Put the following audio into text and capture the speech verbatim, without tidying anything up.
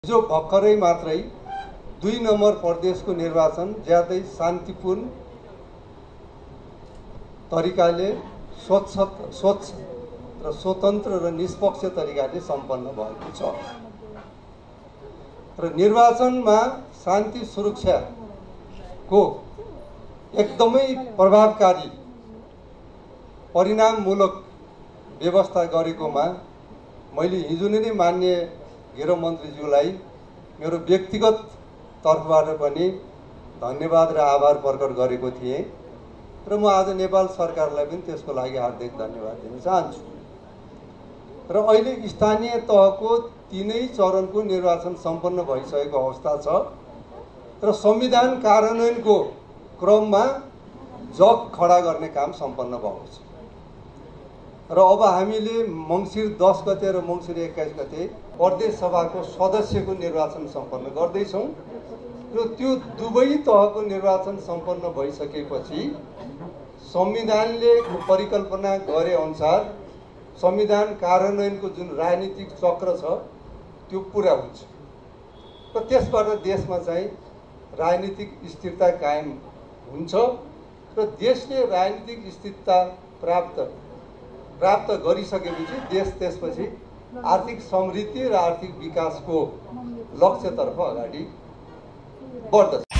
जो भर्खरै मात्रै दुई नम्बर प्रदेशको निर्वाचन ज्यादै शान्तिपूर्ण तरिकाले स्वच्छ स्वच्छ र स्वतन्त्र र निष्पक्ष तरिकाले सम्पन्न भएको छ र निर्वाचनमा शान्ति सुरक्षाको एकदमै प्रभावकारी परिणाममूलक व्यवस्था गरेकोमा मैले हिजो नै मान्य गृह मन्त्रीज्यूलाई मेरो व्यक्तिगत तर्फबाट पनि धन्यवाद र आभार प्रकट गरेको थिएँ र म आज नेपाल सरकारलाई पनि त्यसको लागि हार्दिक धन्यवाद दिन चाहन्छु। र अहिले स्थानीय तहको तीनै चरणको निर्वाचन सम्पन्न भइसकेको अवस्था छ र संविधान कार्यान्वयनको क्रममा जग खडा गर्ने काम सम्पन्न भएको छ र अब हामीले मङ्सिर दस गते र मङ्सिर एक्काइस गते प्रदेश सभाको सदस्यको निर्वाचन सम्पन्न गर्दैछौँ र त्यो दुवै तहको निर्वाचन सम्पन्न भइसकेपछि संविधानले परिकल्पना गरे अनुसार संविधान कार्यान्वयनको जुन राजनीतिक चक्र छ त्यो पुरा हुन्छ र त्यसबाट देशमा चाहिँ राजनीतिक स्थिरता कायम हुन्छ र देशले राजनीतिक स्थिरता प्राप्त प्राप्त गरिसकेपछि देश त्यसपछि आर्थिक समृद्धि र आर्थिक विकासको लक्ष्यतर्फ अगाडि बढ्दछ।